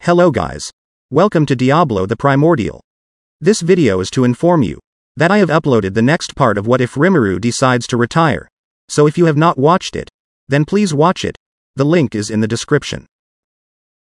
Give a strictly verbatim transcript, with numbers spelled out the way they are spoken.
Hello guys. Welcome to Diablo the Primordial. This video is to inform you that I have uploaded the next part of What If Rimuru Decides to Retire. So if you have not watched it, then please watch it. The link is in the description.